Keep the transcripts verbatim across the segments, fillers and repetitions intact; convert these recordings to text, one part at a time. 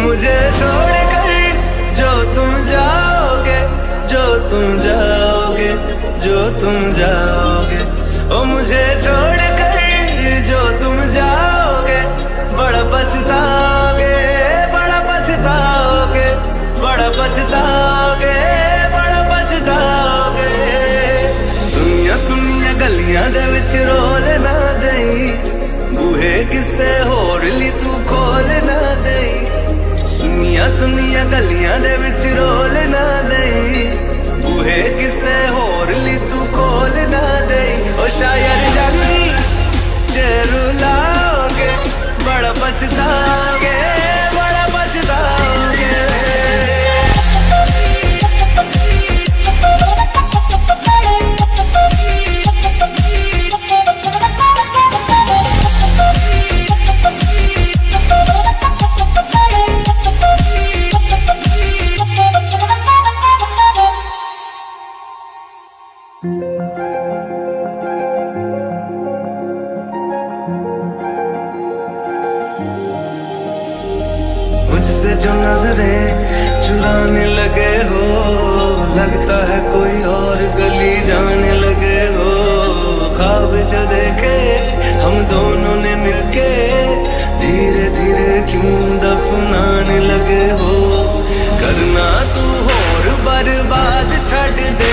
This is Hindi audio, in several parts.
मुझे छोड़ कर जो तुम जाओगे, जो तुम जाओगे, जो तुम जाओगे, ओ मुझे छोड़ कर जो तुम जाओगे, बड़ा पछताओगे, बड़ा पछताओगे, बड़ा पछताओगे, बड़ा पछताओगे। सुनिया सुनिया गलियां दे विच रोल ना देई, बूहे किसे होर ली तू खोल ना देई। सुनिया सुनिया गलियां दे विच रोल ना देई, बूहे किसे होर ली तू खोल ना देई। ओ शायर जानी जे रुलाओगे, बड़ा पछताओगे, बड़ा पछताओगे। मुझसे जो नजरें चुराने लगे हो, लगता है कोई और गली जाने लगे हो। ख्वाब जो देखे हम दोनों ने मिलके, धीरे धीरे क्यों दफनाने लगे हो। करना तू होर बर्बाद छड़ दे,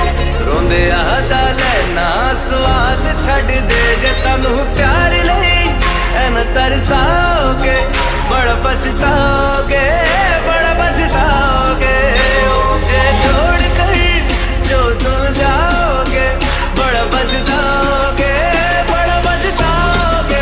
रोंदे आदा लेना स्वाद छड़ दे। जे सानू प्यार ले एन तरसाओगे, बड़ा पछताओगे, बड़ा पछताओगे। मुझे छोड़ कर जो तुम जाओगे, बड़ा पछताओगे, बड़ा पछताओगे।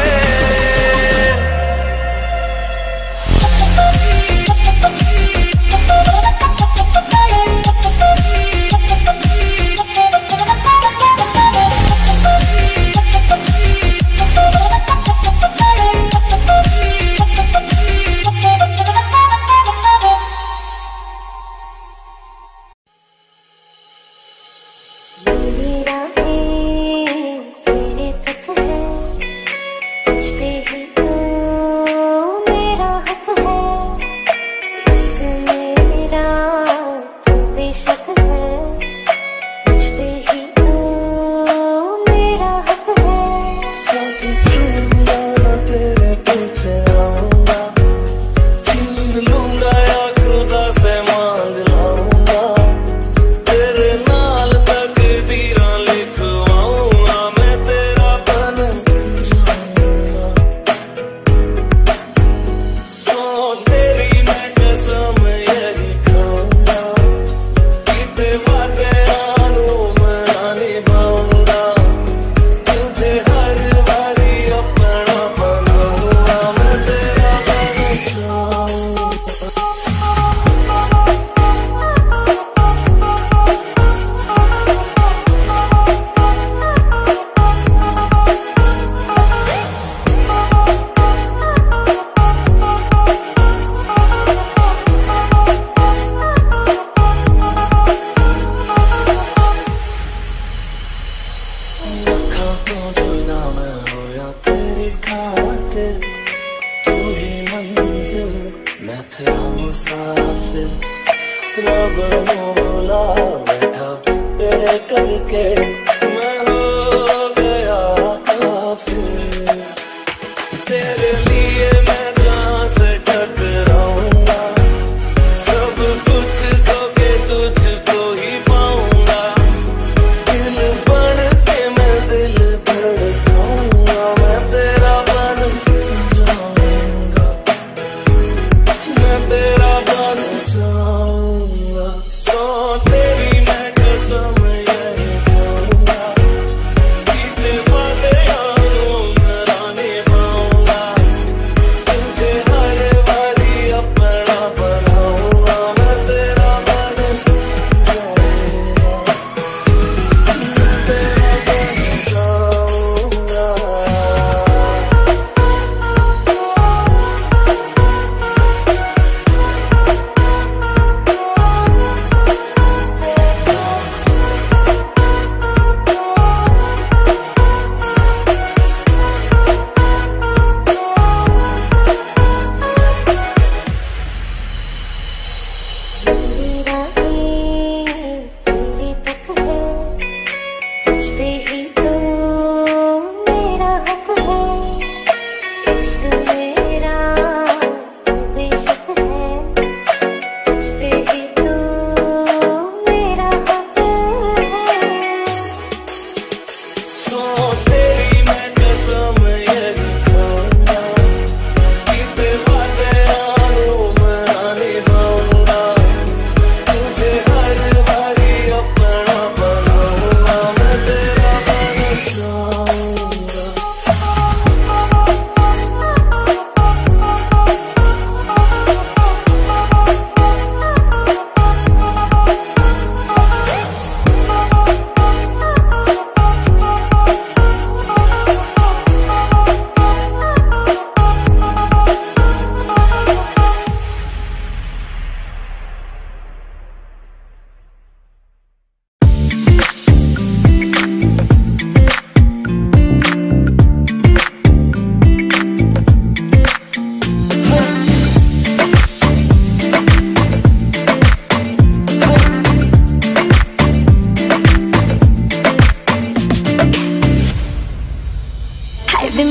So baby, मैं कसम यही खाऊंगा।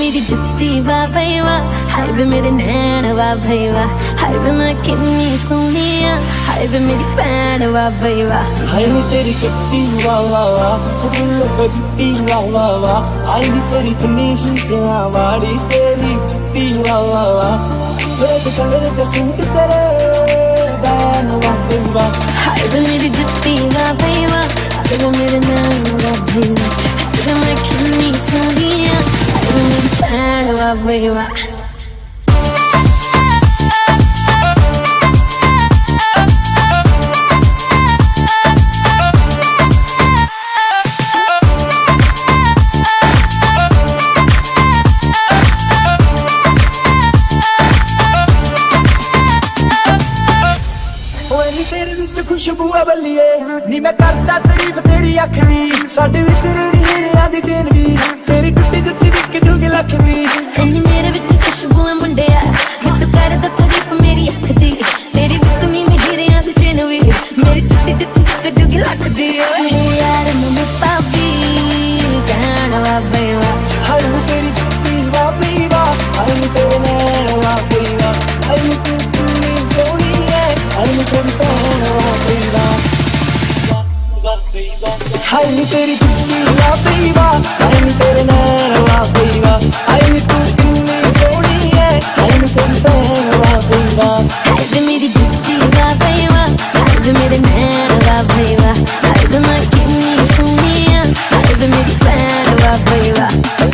मेरी जुत्ती वाह भाई वाह, हाय वे मेरे नैन वाह भाई वाह, हाय वे मैं किन्नी सोहनी आ, हाय वे मेरी भैन वाह भाई वाह। हाय नी तेरी जुत्ती वाह वाह वाह, फुल्लो पे जुत्ती वाह वाह वाह, हाय नी तेरी चुन्नी शीशियां वाली तेरी जुत्ती वाह वाह वाह, रेड कलर का सूट तेरे बैन वाह भाई वाह। हाय वे मेरी जुत्ती वाह भाई वाह, हाय वे मेरे नैन वाह भाई वाह, हाय वे मैं किन्नी सोहनी आ, हाय वे मेरी भैन वाह भाई वाह। तेरे विच खुशबू है बल्लिए नी मैं करदा तारीफ तेरी अख दी, साडे विच नी हीरियां दी चेन भी, तेरी टुट्टी जुत्ती विक जूगी लख दी। नी मेरे विच खुशबू है मुंडिया, मैं तू करदा तारीफ मेरी अख दी, तेरी विक नी हीरियां दी चेन भी, मेरी टुट्टी जुत्ती विक जूगी लख दी। यार मैं पापी कहना वाह भाई वाह, हाय नी तेरी जुत्ती वाह भाई वाह, हाय नी तेरे नैन वाह भाई वाह, हाय नी तू किन्नी सोहनी है, हाय नी तेरी भैन वाह भाई वाह वाह भाई वाह। हाय नी तेरी जुत्ती वाह भाई वाह, हाय नी तेरे नैन वाह भाई वाह, हाय नी तू किन्नी सोहनी है, हाय नी तेरी भैन वाह भाई वाह। हाय वे मेरी जुत्ती वाह भाई वाह, हाय वे मेरे नैन वाह भाई वाह, हाय वे मैं किन्नी सोहनी आ, हाय वे मेरी भैन वाह भाई वाह।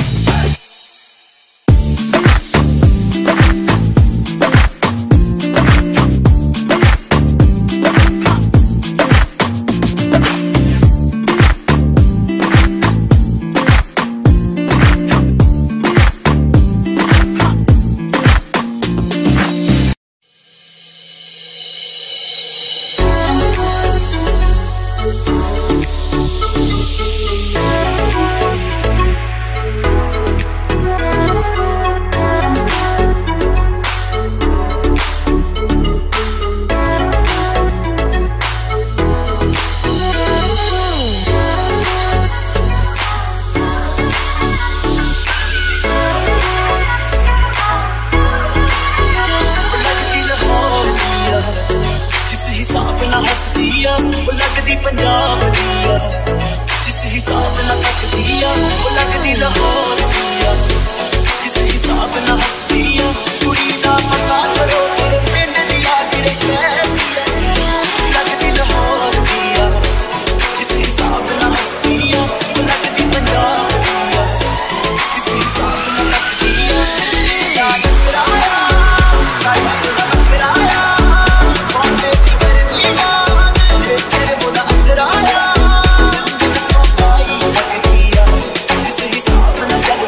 पंजाब दिया जिस हिसाब ना तकदिया, वो लगदी लाहौर दिया जिस हिसाब ना हसदिया, कुड़ी दा पता करो तेरे पिंड दिया तेरे शहर दिया, लगदी लाहौर दिया जिस हिसाब ना हसदिया, वो लगदी पंजाब दिया जिस हिसाब ना तकदिया। याद कराया साया कराया बातें करदिया तेरे बोला अंदर आया, जिस हिसाब ना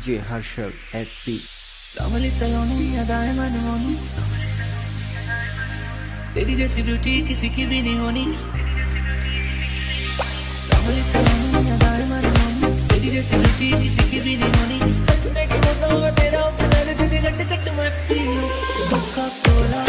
डीजे हर्षल एच सी। सामली सलोनी अदाएं मनमोनी, तेरी जैसी ब्यूटी किसी की भी नहीं होनी। सामली सलोनी अदाएं मनमोनी, तेरी जैसी ब्यूटी किसी की भी नहीं होनी। ठंडे की बोतल में तेरा प्यार तुझे गट गट मैं पी लूं। कोका कोला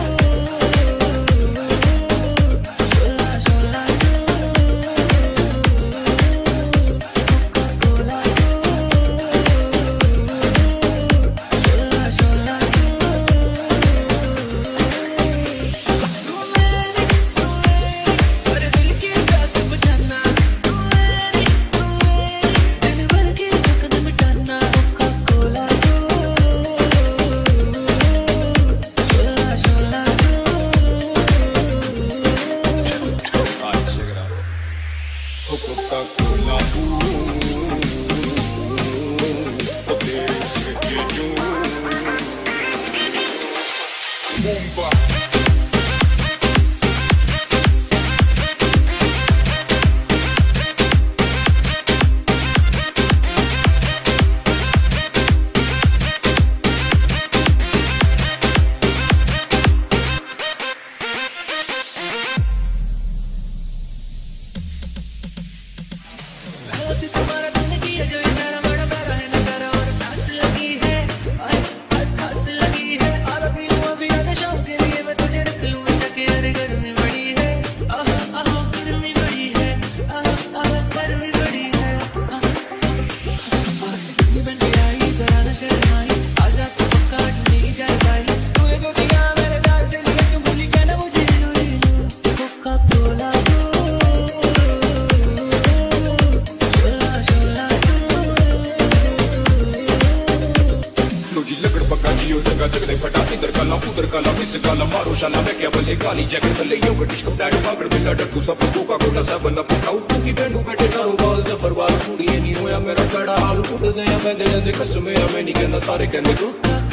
सारे कहने को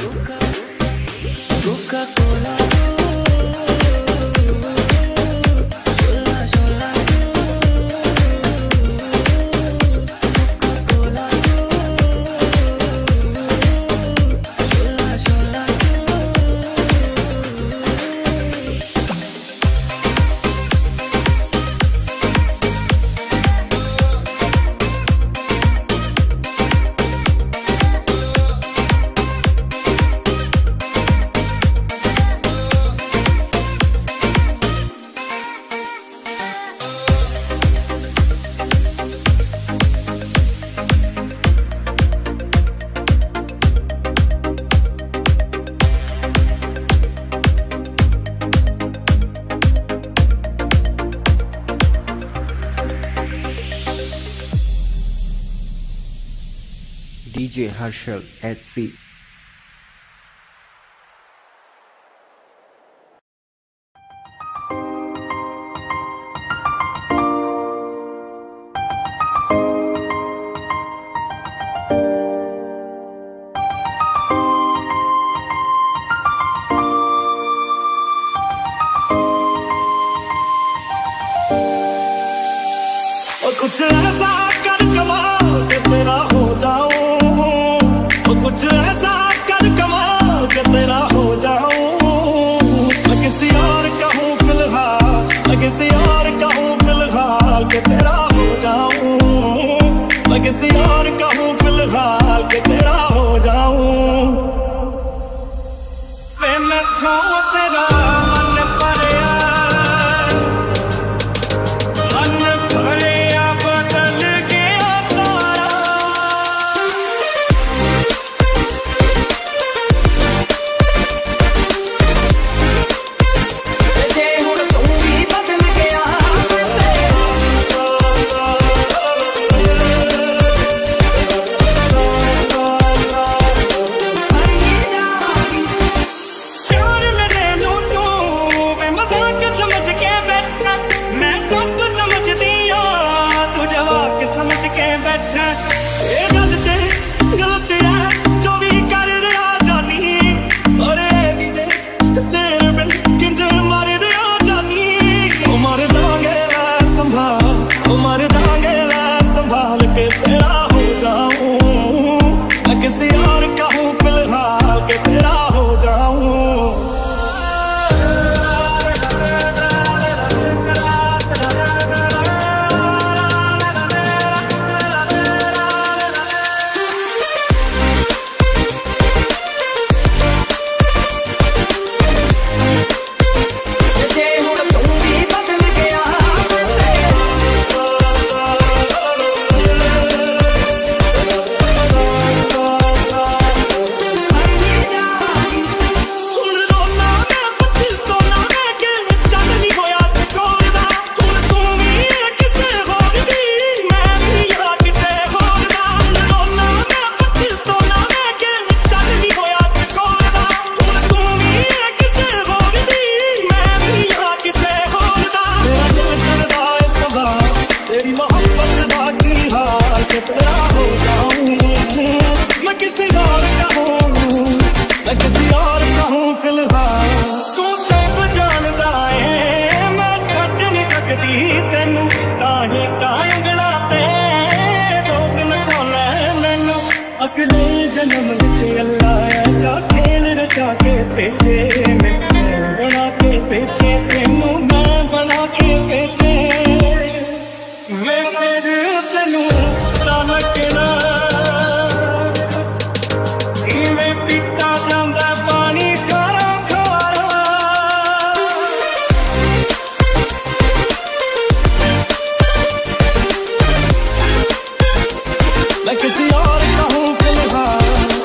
डीजे हर्षल एच सी। कुछ ऐसा कर कमाल के तेरा हो जाऊं, कुछ ऐसा कर कमाल के तेरा हो जाऊं। मैं किसी और का हूँ फिलहाल, मैं किसी और का हूँ फिलहाल के तेरा हो जाऊं। मैं किसी और का हूँ फिलहाल के तेरा हो जाऊं। वे मैं तो तेरा मन पड़या, मन भरिया बदल गया सारा। जे हुण तू भी बदल गया प्यार मेरे नू तू वे मजाक समझ के बैठा। मैं सब समझदी हां तू जवाक समझ के बैठा। ये गल ते गलत है जो भी कर रहा जानी। और ये भी देख तेरे बिन किंज मर रहा जानी। ओ मर जाएंगे ला संभाल, ओ मर जाएंगे ला संभाल के तेरा हो जाऊं। जन्म विच अल्लाह ऐसा खेल रचा के भेजे, मैं बना के भेजे तेनू, मैं बना के भेजे वे मेरे तेनू लगना इवें पीता जांदा पानी खारा खारा। मैं किसी और का हूँ फिलहाल,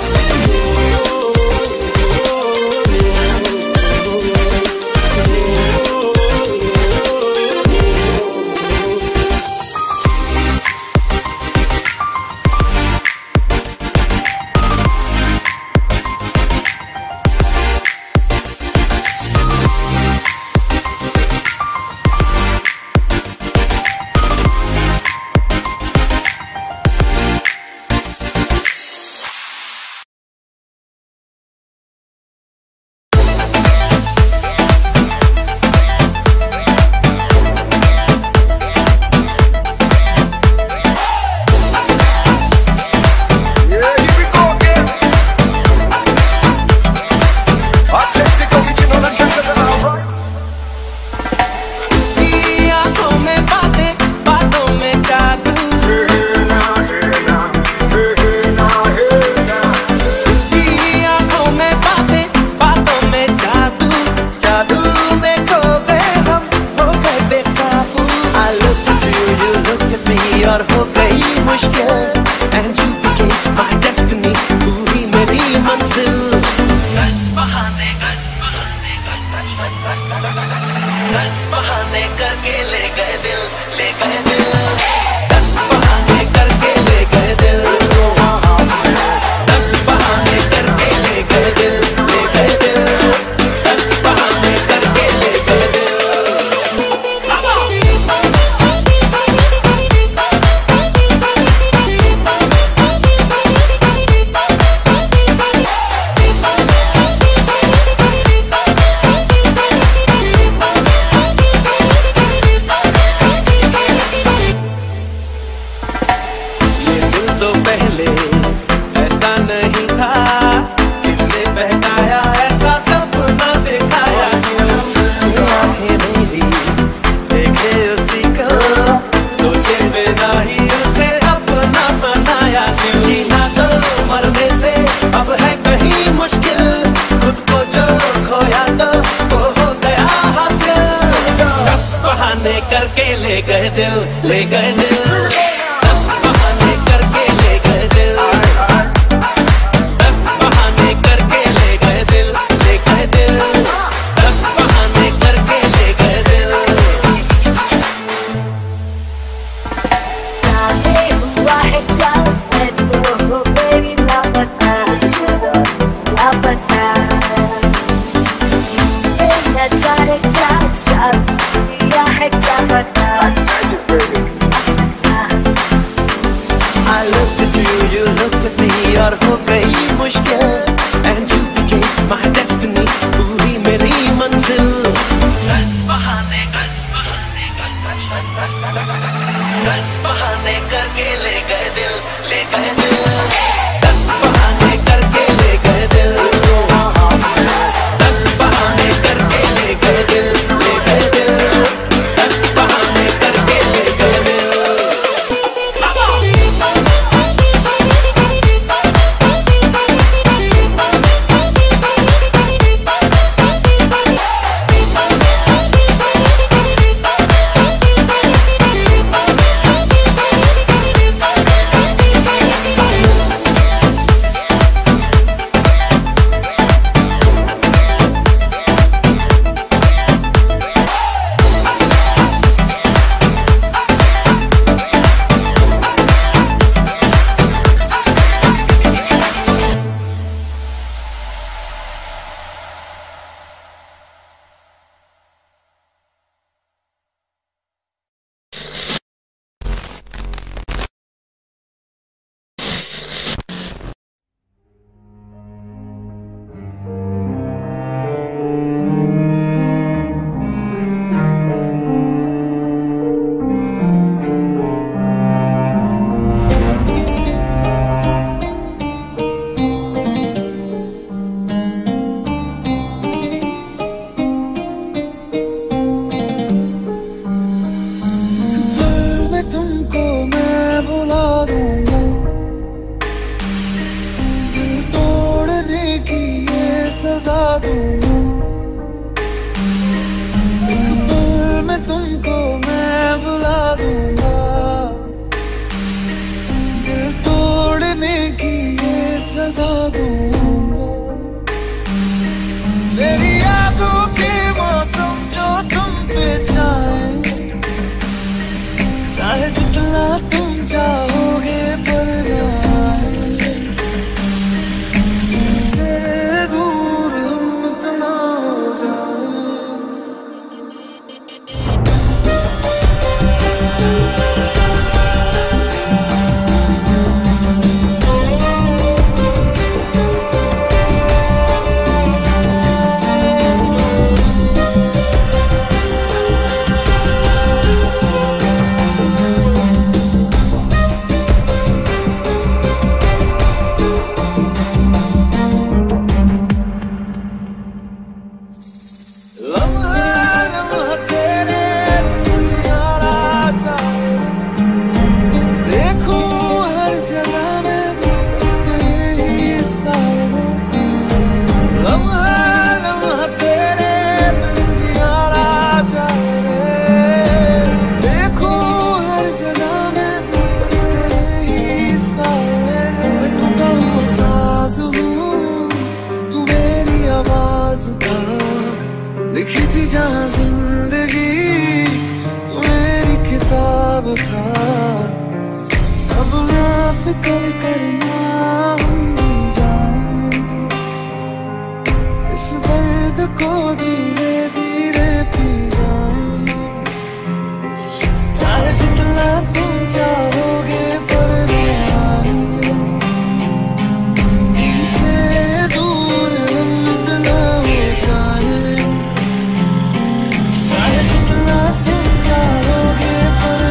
और हो गई मुश्किल and you became my destiny, पूरी मेरी मंजिल। गस बहाने गस बहाने गस बहाने करके ले गए दिल, ले गए दिल, गस बहाने करके ले गए दिल, गस बहाने करके ले गए दिल, ले गए दिल, गस बहाने करके ले गए दिल। करके ले गए दिल, ले गए दिल, दस बहाने करके ले गए दिल, दस बहाने करके ले गए दिल, ले गए दिल, दस बहाने करके ले गए दिल। काहे हुआ है क्या, मैं तो हो गई लापता, लापता न जाने क्या साथ दिया है क्या पता। I looked at you, you looked at me, और हो गई मुश्किल and you became my destiny, पूरी मेरी मंजिल। गस बहाने गस बहाने गस बहाने करके ले गए दिल, ले गए दिल, गस बहाने करके ले गए दिल, गस बहाने करके ले गए दिल, ले गए दिल, गस बहाने करके कर करना जान, इस दर्द को धीरे धीरे पी जान। चाहे जितना तुम चाहोगे पर तुमसे दूर हम इतना हो जाए। चाहे जितना तुम चाहोगे पर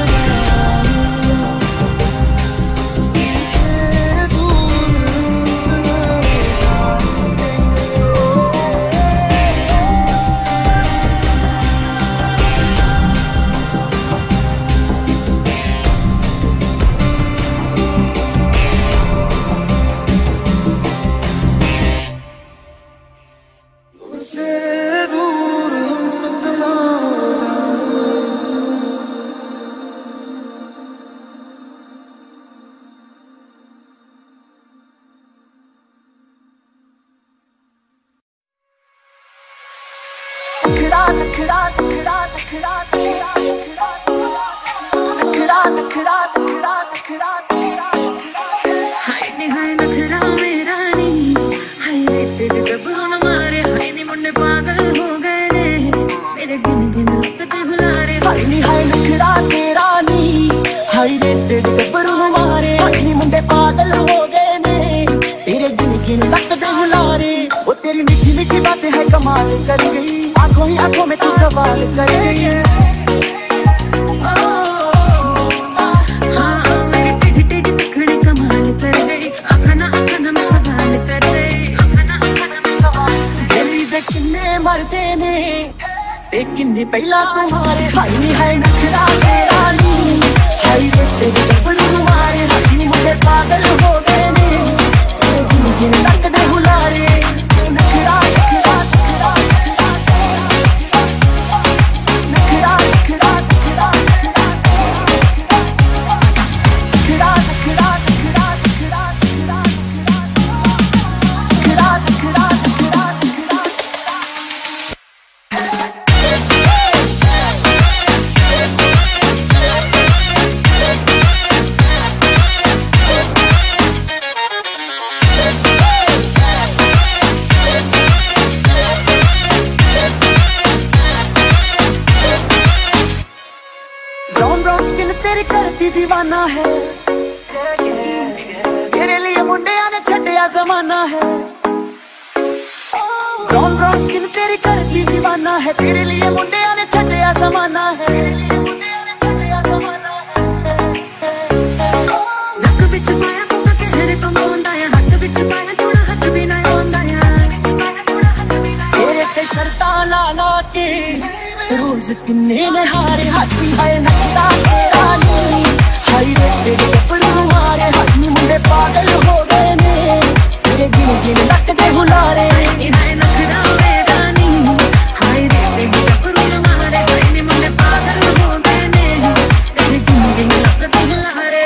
कर गई, आंखों ही आंखों में तू सवाल कर गई। हाँ मेरे टेढ़े टेढ़े नखरे कमाल कर गई, आखना आखना में सवाल कर गई, आखना आखना में सवाल। दिल्ली दे किन्ने मरदे ने ते किन्ने पहला तुम्हारे, हाय नी है नखरा तेरा नी, हाय रे तेरे गबरू मारे, हाय नी मुझे पागल हो गए ने, गिन गिन तक दे हुलारे। नखरा नखरा दीवाना है, तेरे लिए मुंडिया ने छड्डिया जमाना है। ब्राउन ब्राउन स्किन तेरी करती दीवाना है, तेरे लिए मुंडिया ने छड्डिया जमाना है, तेरे लिए मुंडिया ने छड्डिया जमाना है। नक विच पाया तू तो कहरे कमांदा है, हाथ विच पाया थोड़ा हाथ भी ना आंदा है, तेरे ते शर्तां ला ला के रोज किन्ने ने हारे, हाथ भी है नकदा तेरा नी, हाय रे तेरे गबरू मारे, हाय नी मुंडे पागल हो गए ने, तेरे गिन गिन लक दे हुलारे। हाय नखरा मेरा नी, हाय रे तेरे गबरू मारे, हाय नी मुंडे पागल हो गए ने, तेरे गिन गिन लक दे हुलारे।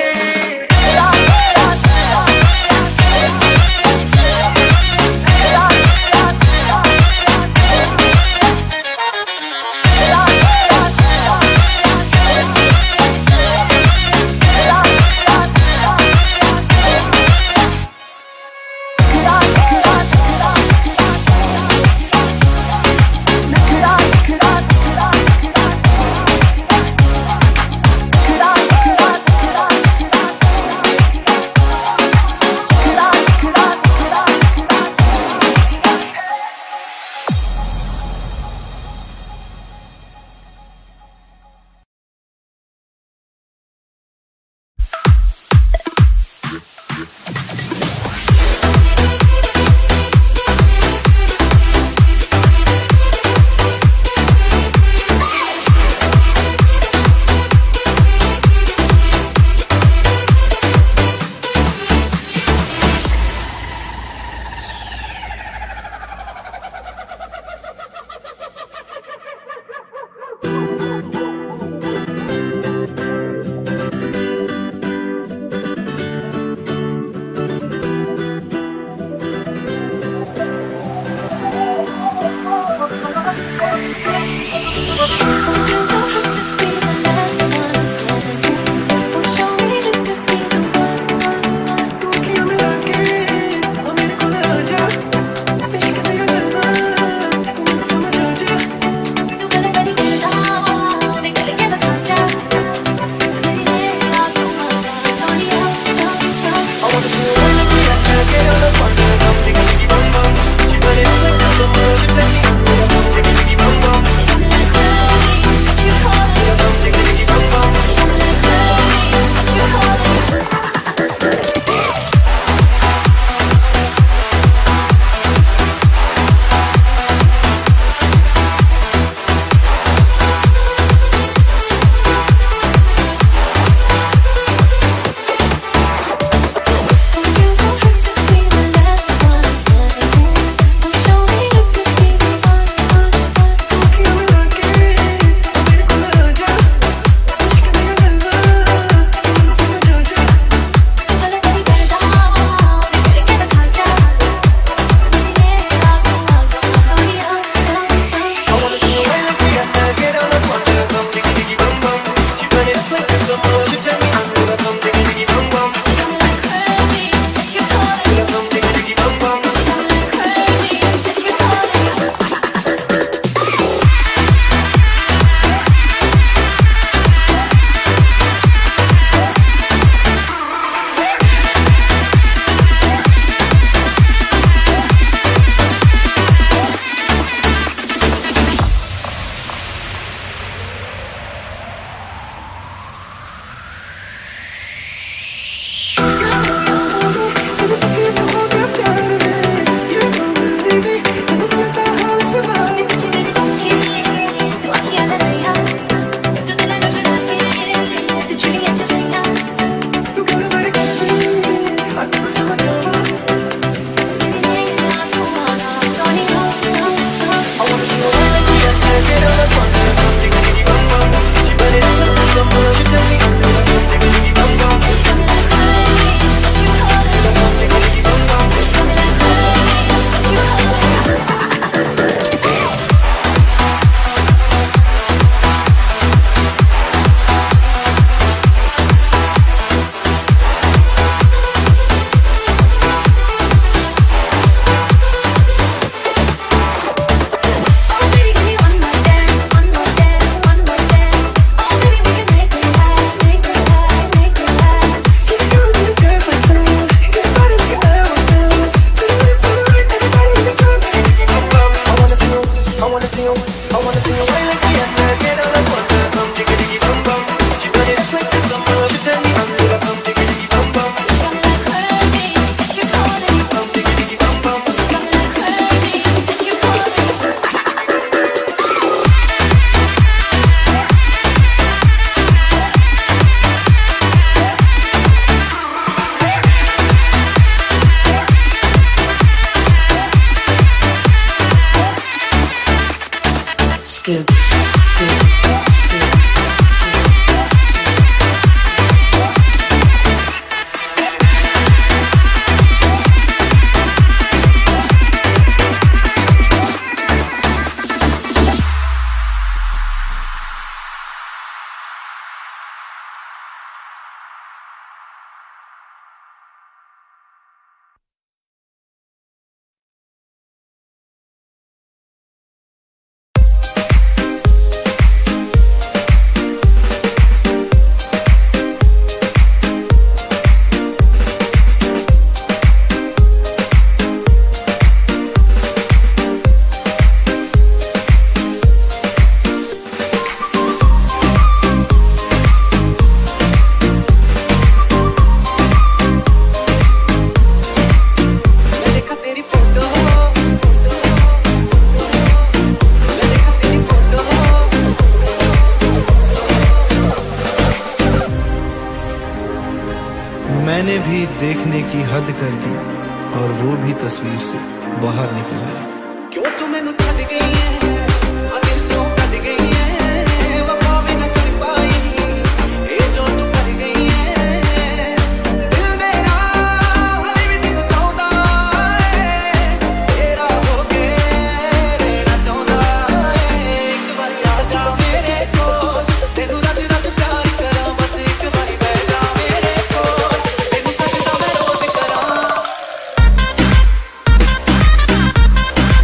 मैंने भी देखने की हद कर दी और वो भी तस्वीर से बाहर निकल गया। क्यों तू मैनू छड़ गई है, आ दिल चों कट गई है, वफा भी ना कर पाई, ये जो तू कर गई है। दिल मेरा हाले भी तेनू चाहता है, तेरा होके रहना चाहता है। एक बारी आ जा मेरे कोल, तेनू रज रज प्यार करा, बस एक बारी बैठ जा मेरे कोल, तेनू सजदा मैं रोज करा।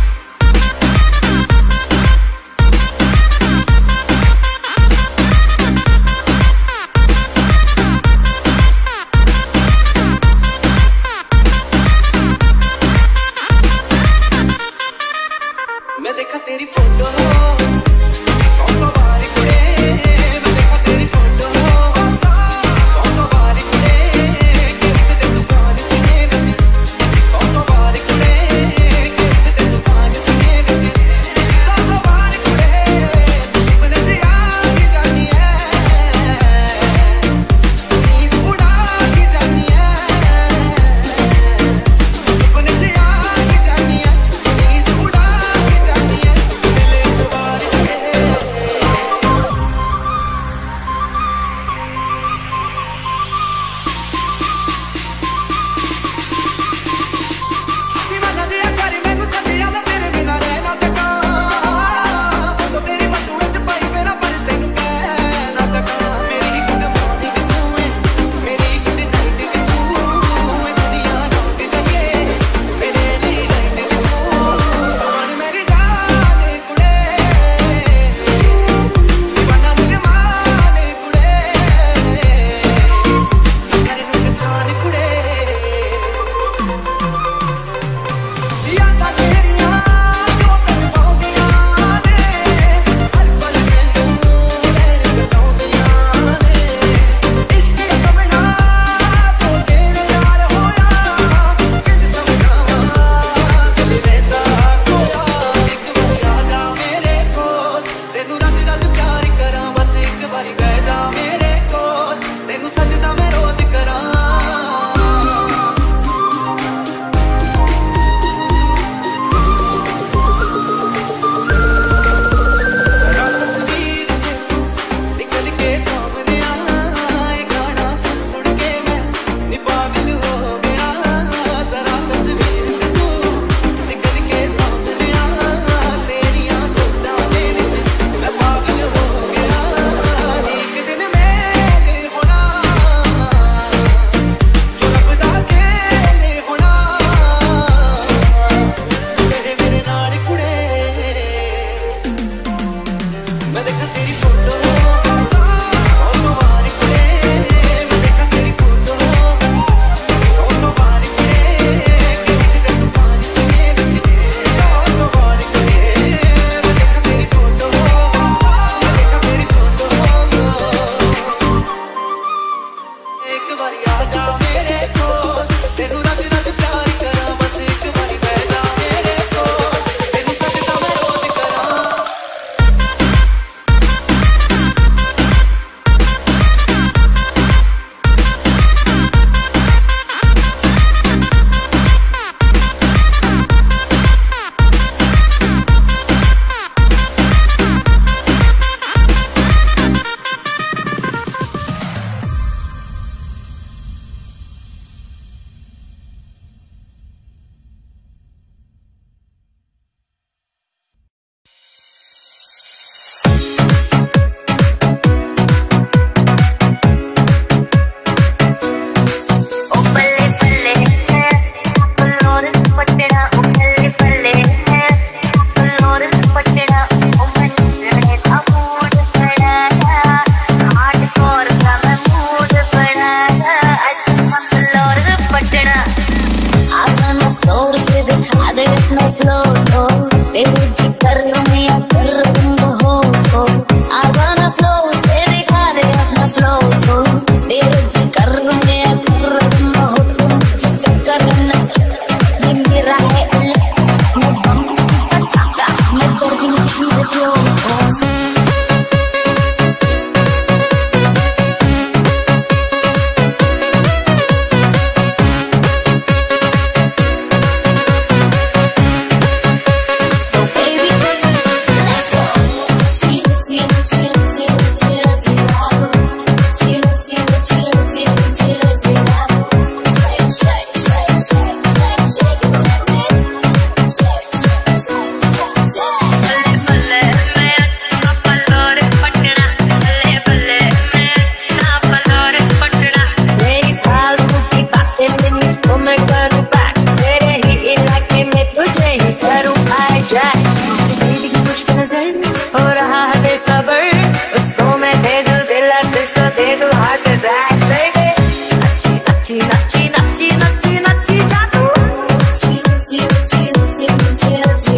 दे दो हार्ट अटैक बेबी नच्ची नच्ची नच्ची नच्ची नच्ची नच्ची जादू नच्ची नच्ची नच्ची नच्ची नच्ची नच्ची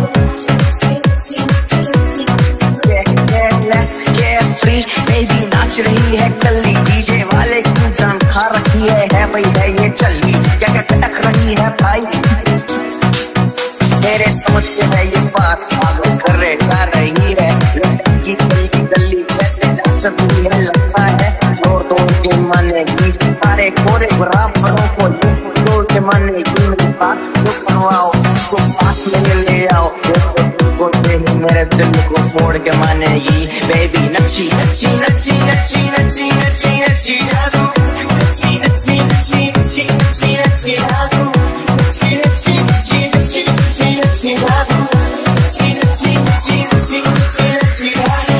Let's get free, baby नाच रही है कल्ली डीजे वाले की जान खा रखी है है भाई है ये चली क्या क्या खटक रही है भाई मेरे समझ से है ये बात पागल करे जा रही है लड़की गली की गली जैसे जा सकती है लगता है जोर तोड़ के मानेगी सारे कोरियोग्राफरों को जोड़ के मानेगी मेरी बात तो बनवाओ उसको पास में ले आओ मेरे दिल को फोड़ के मानेगी बेबी नच्ची नच्ची नच्ची नच्ची नच्ची नच्ची नच्ची जादू नच्ची नच्ची नच्ची नच्ची नच्ची नच्ची जादू नच्ची नच्ची नच्ची नच्ची नच्ची नच्ची जादू नच्ची नच्ची नच्ची नच्ची नच्ची नच्ची जादू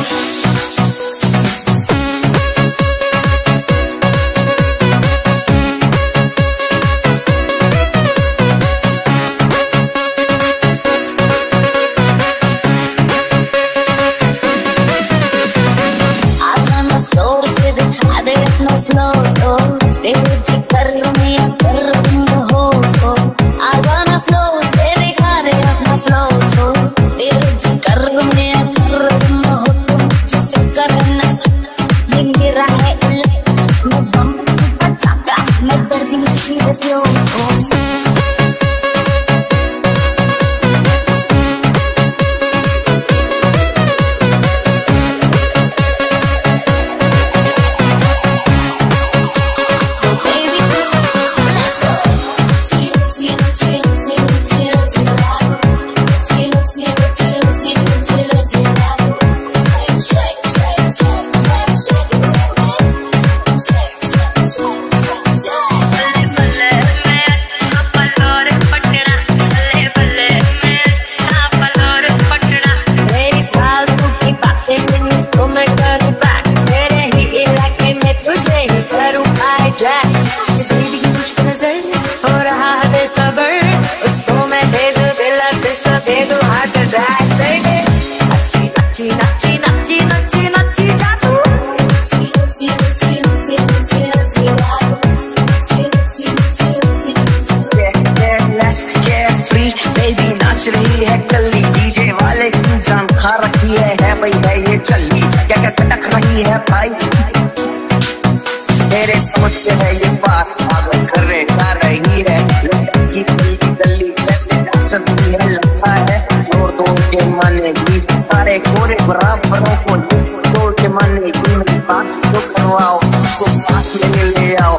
मेरे समझ से है ये बात पागल करे जा रही है लड़की गली की गली जैसे जा सकती है लगता है जोर तोड़ के मानेगी सारे कोरियोग्राफरों को तोड़ के मानेगी मेरी बात तो बनवाओ उसको पास में ले आओ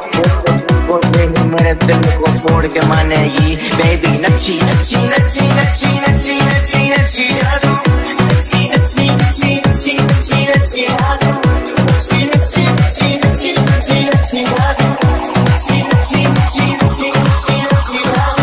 मेरे दिल को फोड़ के मानेगी बेबी नच्ची नच्ची नच्ची नच्ची नच्ची नच्ची नच्ची जादू नच्ची नच्ची नच्ची नच्ची नच्ची नच्ची जादू नच्ची नच्ची नच्ची नच्ची नच्ची नच्ची जादू नच्ची नच्ची नच्ची नच्ची नच्ची नच्ची जादू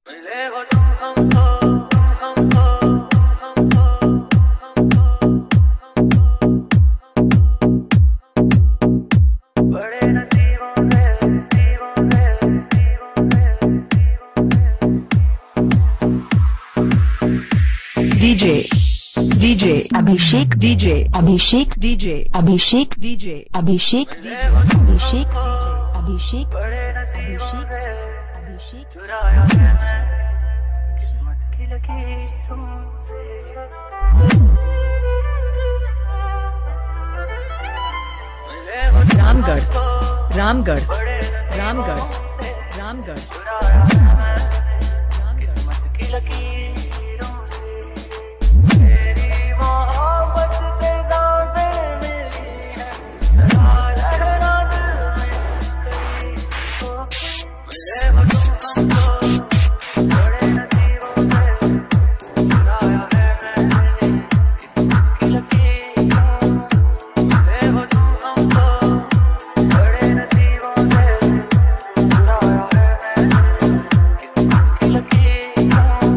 मिले हो तुम हमको, हमको, हमको, बड़े नसीबों से, नसीबों से, नसीबों से, नसीबों से। DJ DJ Abhishek DJ Abhishek DJ Abhishek DJ Abhishek Abhishek Abhishek बड़े नसीबों से अभिषेक चुराया है मैं किस्मत की लकीरों से। मिले हो तुम रामगढ़ हमको, रामगढ़ बड़े नसीबों रामगढ़ से रामगढ़ चुराया है मैं किस्मत की लकीरों से। तेरी मोहब्बत से सांसें मिली हैं, लहरा लहरा दिल में कहीं हो। मिले हो तुम हमको, बड़े नसीबों से चुराया है मैंने किस्मत की लकीरों से। मिले हो तुम हमको, बड़े नसीबों से चुराया है मैंने किस्मत की लकीरों से।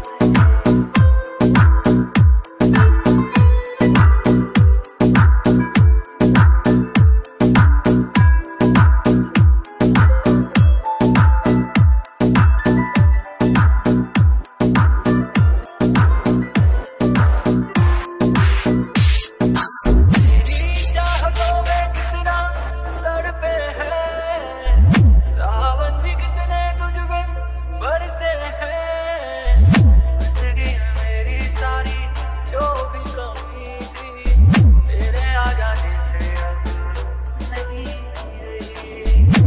तेरी चाहतों में कितना तड़पे हैं, सावन भी कितने तुझ बिन बरसे हैं। जिंदगी में मेरी सारी जो भी कमी थी, तेरे आ जाने से अब नहीं रही।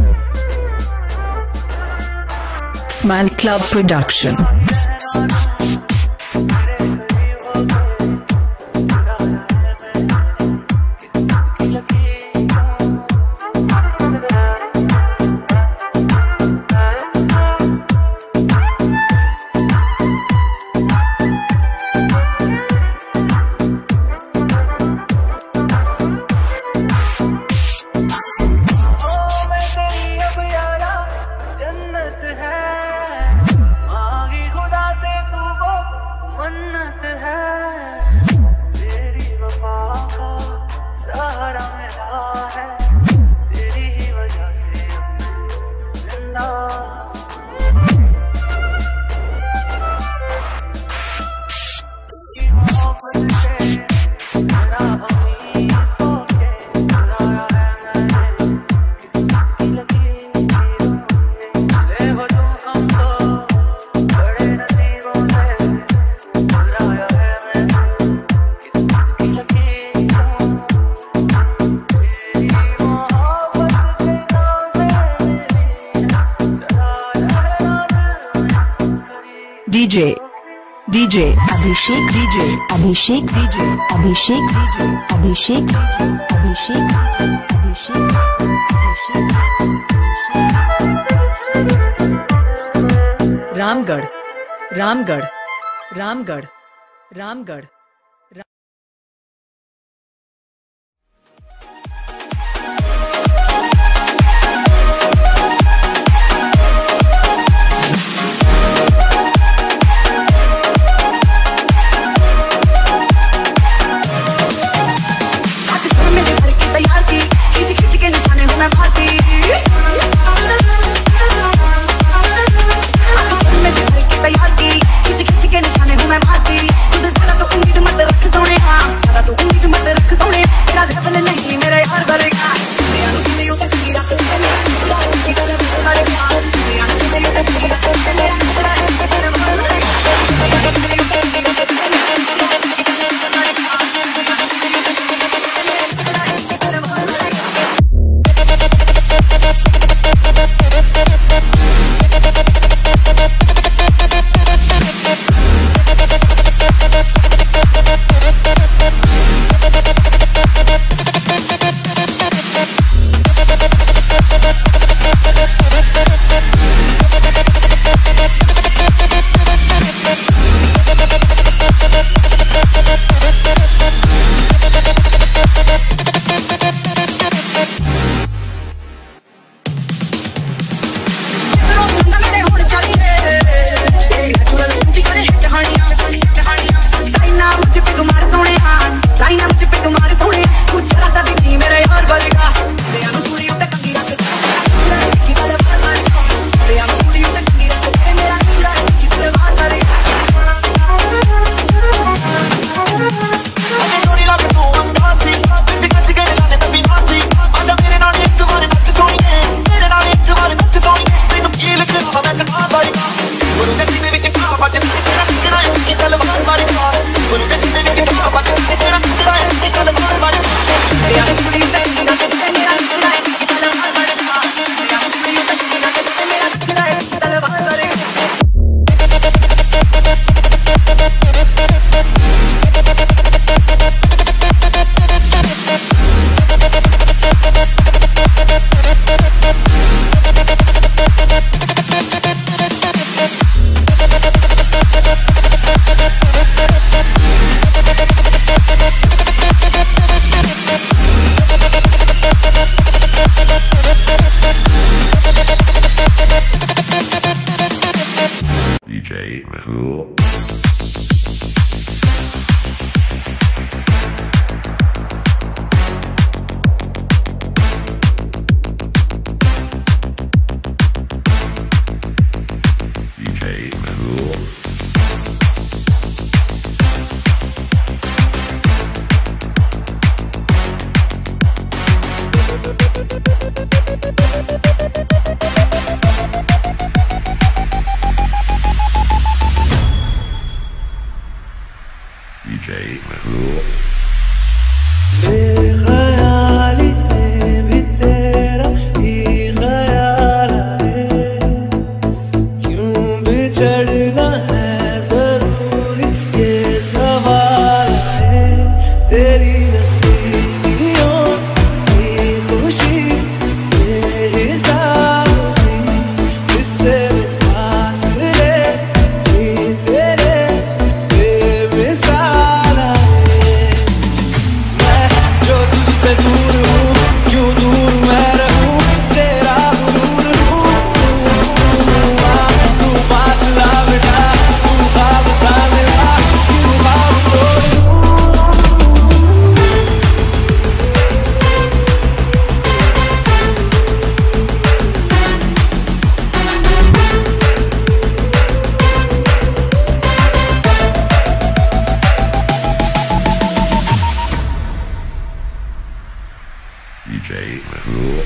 स्माइल क्लब प्रोडक्शन तेरे करीब होके चुराया है मैंने किस्मत की लकीरों ओ मैं तेरी अब यारा जन्नत है, मांगी खुदा से तू वो मन्नत है। तेरी वफा का सहारा मिला है, तेरी ही वजह से अब जिंदा। तेरी मोहब्बत से मेरा अमीर होके चुराया है मैंने किस्मत की लकीरों से। मिले हो तुम हमको, बड़े नसीबों से चुराया है मैंने किस्मत की लकीरों से। तेरी मोहब्बत से सांसें मिली हैं, सदा लहरा दिल में करीब। DJ DJ Abhishek DJ Abhishek DJ Abhishek DJ Abhishek Abhishek Abhishek Ramgarh Ramgarh Ramgarh Ramgarh Pakistan में भर के तैयार की, खींच खींच के निशाने हूँ मैं भारती। पाकिस्तान में भर के तैयार की, खींच खींच के निशाने हूँ मैं भारती। खुद से ना तो उम्मीद D J Mahul. D J Mahul. D J Mahul. बेख्याली में भी तेरा ही ख्याल आए, क्यों बिछड़ना है जरूरी ये सवाल है। तेरी नज़दीकियों की खुशी बेहिसाब थी, इससे फासले भी तेरे बेमिसाल आए। मैं जो तुझसे दूर हूँ, क्यों दूर मैं रहूँ, तेरा गुरूर हूँ। तू फासला मिटा, तू ख्वाब सा मिला, क्यों ख्वाब तोड़ दूँ। D J Mahul.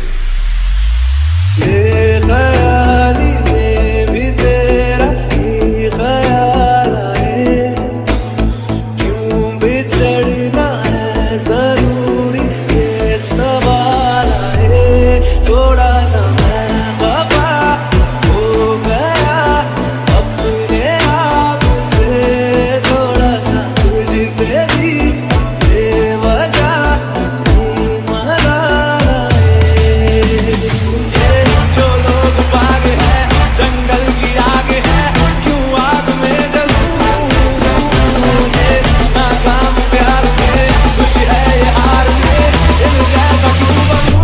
बेख्याली में भी तेरा ही ख्याल आए, क्यों बिछड़ना है जरूरी ये सवाल आए। थोड़ा सा मैं खफा हो गया अपने आप से, थोड़ा सा तुझ पे भी बेवजह ही मलाल आए। ये जो लोग बाग है जंगल की आग है, क्यों आग में जलूं। ये नाकाम प्यार में खुशी है ये हार में, दिल जैसा क्यों बनूं।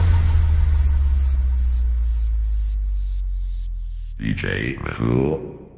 D J Mahul.